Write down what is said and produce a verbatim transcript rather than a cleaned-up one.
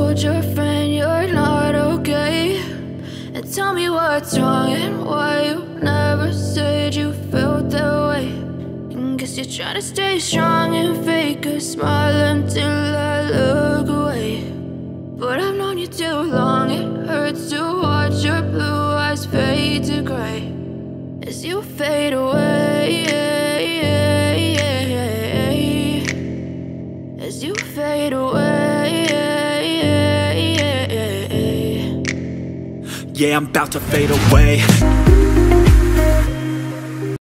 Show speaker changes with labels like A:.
A: told your friend you're not okay, and tell me what's wrong and why you never said you felt that way. And guess you're trying to stay strong and fake a smile until I look away. But I've known you too long, it hurts to watch your blue eyes fade to gray as you fade away, as you fade away.
B: Yeah, I'm about to fade away.